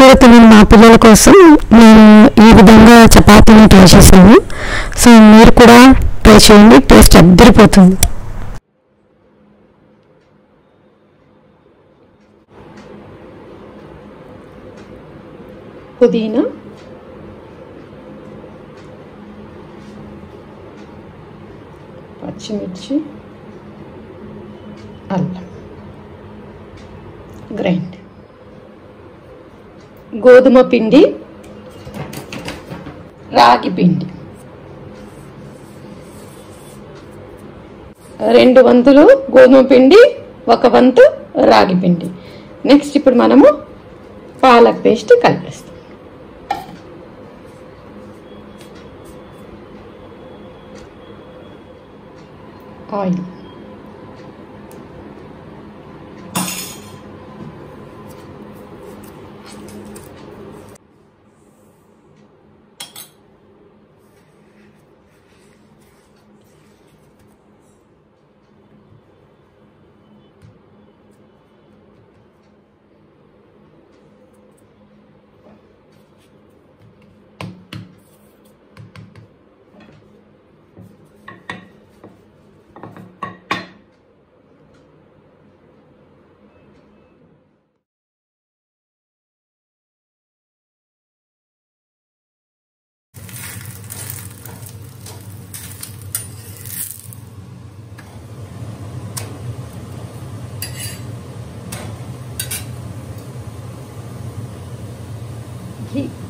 కూర తినని మా పిల్లల కోసం నేను ఈ విధంగా చపాతీని ట్రై చేశాను. సో మీరు కూడా ట్రై చేయండి, టేస్ట్ అద్దరిపోతుంది. పుదీనా, పచ్చిమిర్చి, అల్లం గ్రైండ్, గోధుమ పిండి, రాగి పిండి 2 వంతులు గోధుమ పిండి, 1 వంతు రాగి పిండి. నెక్స్ట్ ఇప్పుడు మనము పాలక్ పేస్ట్ కలిపేస్తాం. ఆయిల్, ఘీ,